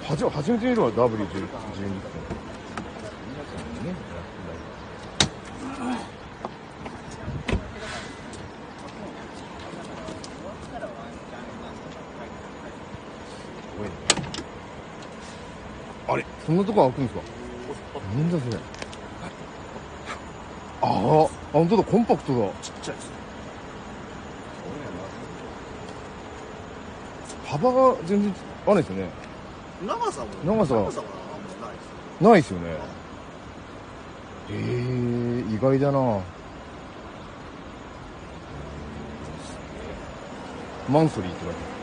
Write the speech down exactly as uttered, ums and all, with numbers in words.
はじ初めて見るわ ダブリューじゅうに ってあれそんなとこ開くんですか。なんだそれ。ああ、本当だ、コンパクトだ。 ちっちゃいですね。 幅が全然あれですよね。 長さも長さは長さはあんまないです。 ないですよね。えー、意外だな。マンソリーって書いてある。